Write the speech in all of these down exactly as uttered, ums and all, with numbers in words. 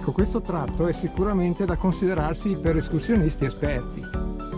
Ecco, questo tratto è sicuramente da considerarsi per escursionisti esperti.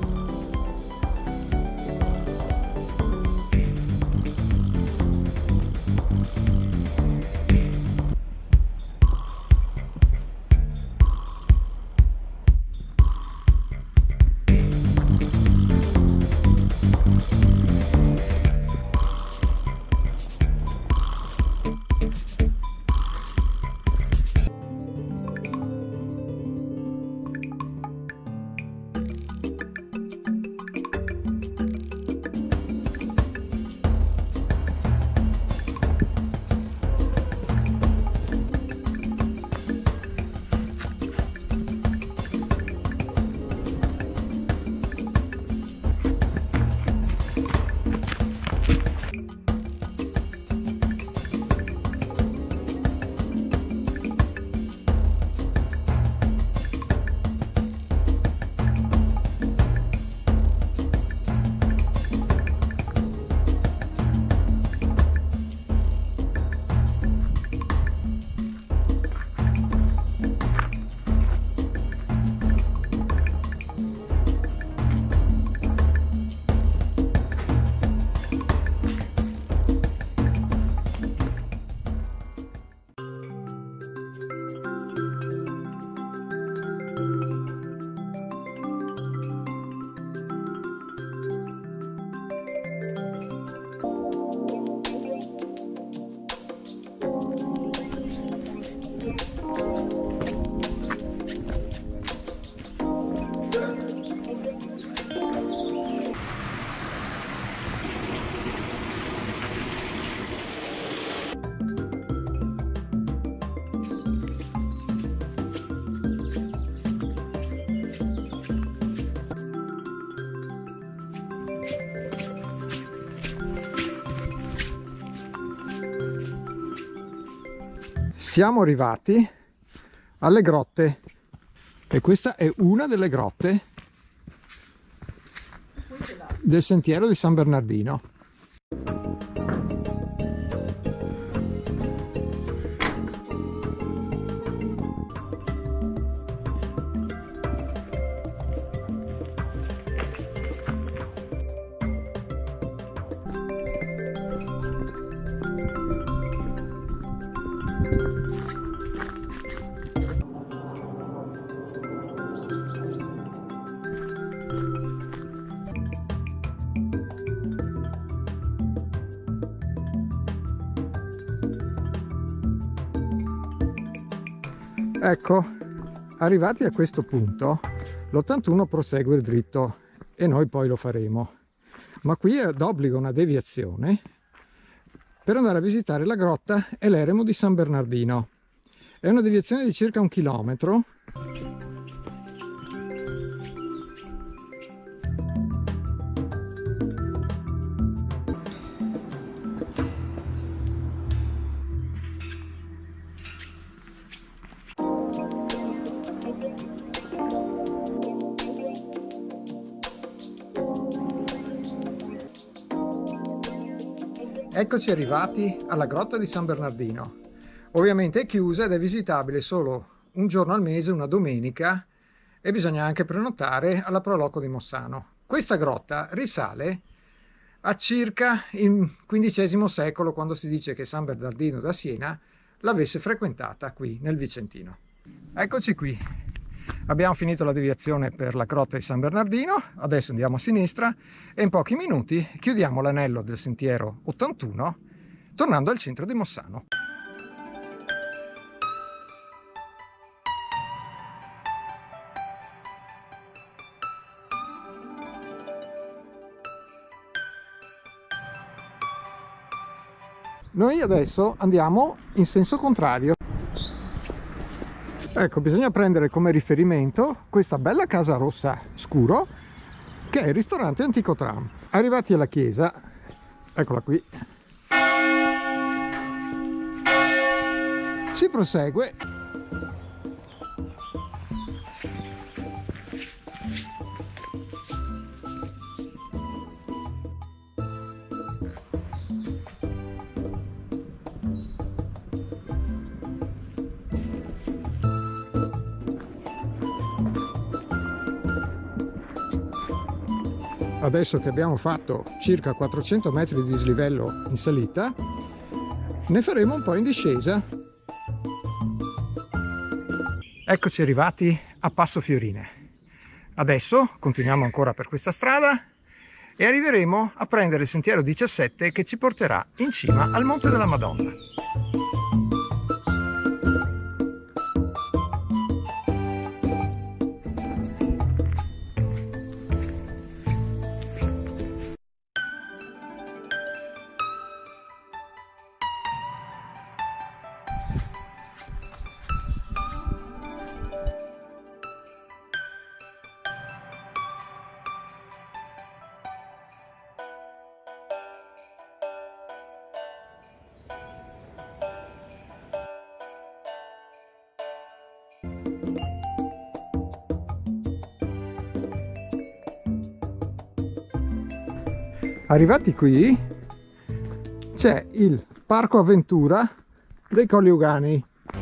Siamo arrivati alle grotte e questa è una delle grotte del sentiero di San Bernardino. Ecco, arrivati a questo punto, l'ottantuno prosegue il dritto e noi poi lo faremo. Ma qui è d'obbligo una deviazione per andare a visitare la grotta e l'eremo di San Bernardino. È una deviazione di circa un chilometro. Eccoci arrivati alla grotta di San Bernardino. Ovviamente è chiusa ed è visitabile solo un giorno al mese, una domenica, e bisogna anche prenotare alla Proloco di Mossano. Questa grotta risale a circa il quindicesimo secolo, quando si dice che San Bernardino da Siena l'avesse frequentata qui nel Vicentino. Eccoci qui. Abbiamo finito la deviazione per la grotta di San Bernardino, adesso andiamo a sinistra e in pochi minuti chiudiamo l'anello del sentiero ottantuno tornando al centro di Mossano. Noi adesso andiamo in senso contrario. Ecco, bisogna prendere come riferimento questa bella casa rossa scuro che è il ristorante Antico Tram. Arrivati alla chiesa, eccola qui, si prosegue adesso che abbiamo fatto circa quattrocento metri di dislivello in salita, ne faremo un po' in discesa. Eccoci arrivati a Passo Fiorine. Adesso continuiamo ancora per questa strada e arriveremo a prendere il sentiero diciassette che ci porterà in cima al Monte della Madonna. Arrivati qui c'è il Parco Avventura dei Colli Euganei.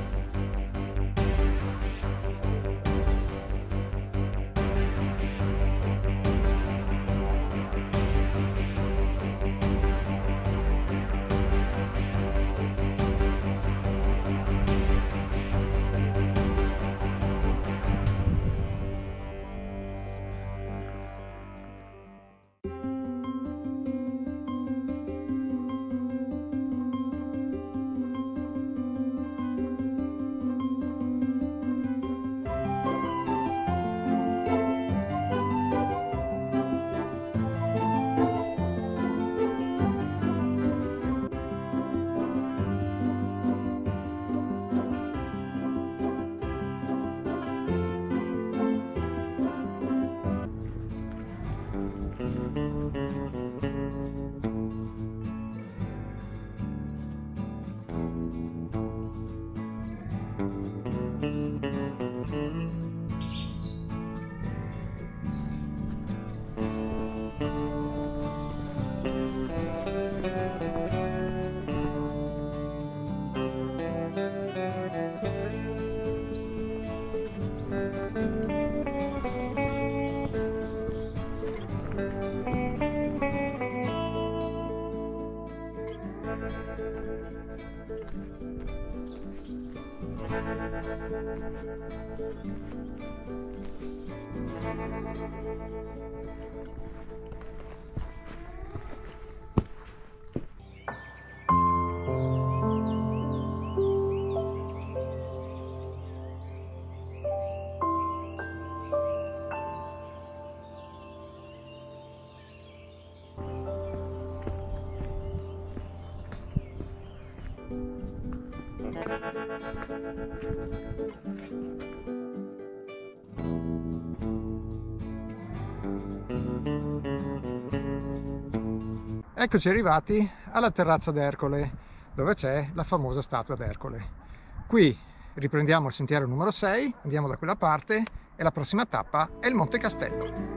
Eccoci arrivati alla terrazza d'Ercole, dove c'è la famosa statua d'Ercole. Qui riprendiamo il sentiero numero sei, andiamo da quella parte e la prossima tappa è il Monte Castello.